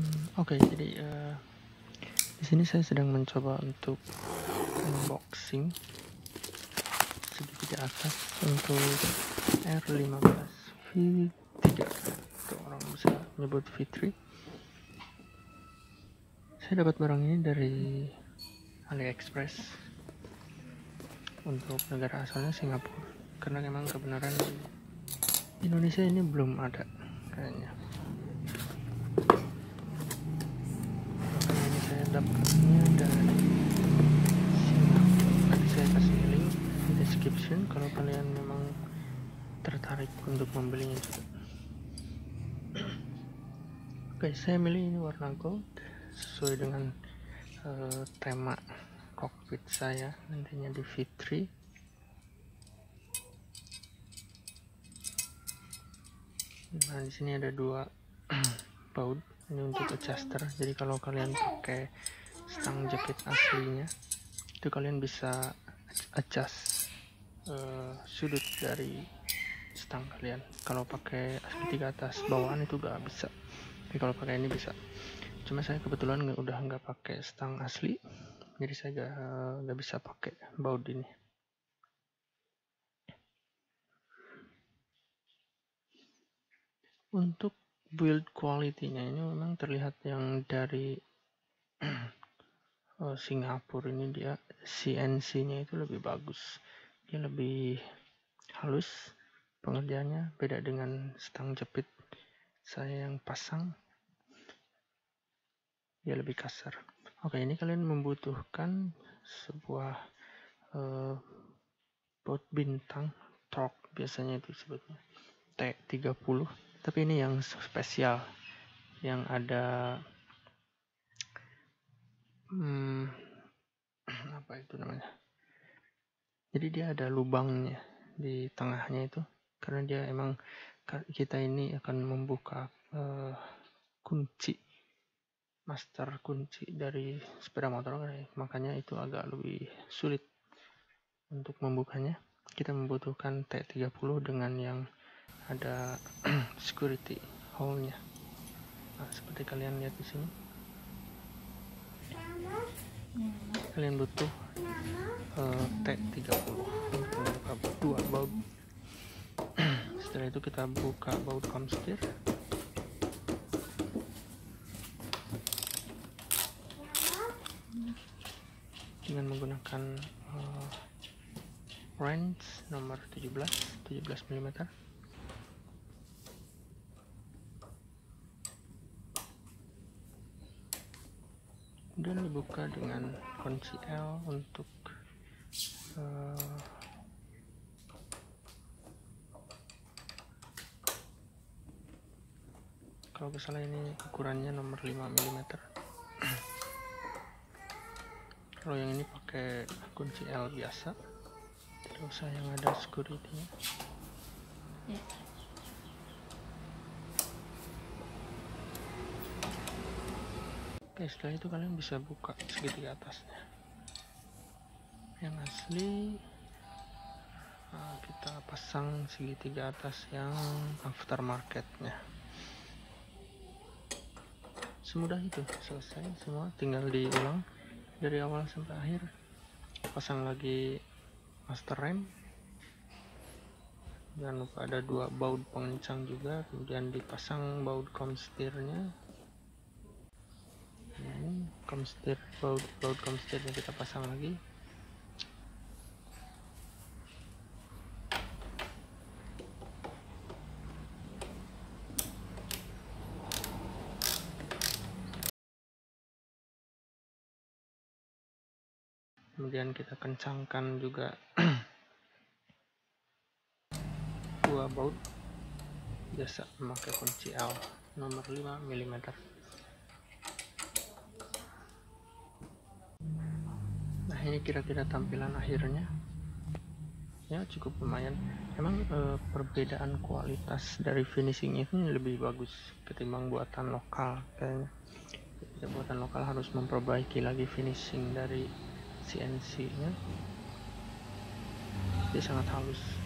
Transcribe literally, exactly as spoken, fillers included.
Oke, okay, jadi uh, di sini saya sedang mencoba untuk unboxing segitiga atas untuk R lima belas V tiga atau orang bisa menyebut V tiga. Saya dapat barang ini dari AliExpress. Untuk negara asalnya Singapura, karena memang kebenaran di Indonesia ini belum ada kayaknya. Makanya ini saya dapatnya dari Singapura. Nanti saya kasih link di description kalau kalian memang tertarik untuk membelinya juga. Oke, saya milih ini warna gold sesuai dengan uh, tema cockpit saya nantinya di V tiga. Nah, di sini ada dua baut, ini untuk adjuster. Jadi kalau kalian pakai stang jepit aslinya, itu kalian bisa adjust uh, sudut dari stang kalian. Kalau pakai segitiga atas bawaan itu gak bisa, tapi kalau pakai ini bisa. Cuma saya kebetulan nggak udah nggak pakai stang asli, jadi saya gak, gak bisa pakai baut ini. Untuk build quality-nya ini memang terlihat yang dari uh, Singapura ini, dia C N C-nya itu lebih bagus, dia lebih halus pengerjaannya, beda dengan stang jepit saya yang pasang, dia lebih kasar. Oke, ini kalian membutuhkan sebuah uh, baut bintang torque, biasanya itu sebutnya T tiga puluh, tapi ini yang spesial yang ada hmm, apa itu namanya, jadi dia ada lubangnya di tengahnya itu, karena dia emang kita ini akan membuka uh, kunci master kunci dari sepeda motor, makanya itu agak lebih sulit untuk membukanya. Kita membutuhkan T tiga puluh dengan yang ada security hole-nya. Nah, seperti kalian lihat di sini, kalian butuh uh, T tiga puluh untuk membuka dua baut. Setelah itu kita buka baut komstir. Dengan menggunakan uh, wrench nomor tujuh belas milimeter. Dan dibuka dengan kunci L untuk uh, kalau salah ini ukurannya nomor lima milimeter. Kalau yang ini pakai kunci L biasa, tidak usah yang ada security-nya. Yeah. Oke, setelah itu kalian bisa buka segitiga atasnya yang asli. Nah, kita pasang segitiga atas yang aftermarketnya. Semudah itu, selesai semua, tinggal diulang dari awal sampai akhir. Pasang lagi master rem, jangan lupa ada dua baut pengencang juga, kemudian dipasang baut komstirnya. Ini komstir, baut baut komstirnya kita pasang lagi. Kemudian kita kencangkan juga dua baut, biasa memakai kunci L nomor lima milimeter. Nah, ini kira-kira tampilan akhirnya. Ya, cukup lumayan. Emang e, perbedaan kualitas dari finishing itu lebih bagus ketimbang buatan lokal kayaknya. Jadi, buatan lokal harus memperbaiki lagi finishing dari C N C-nya. Dia sangat halus.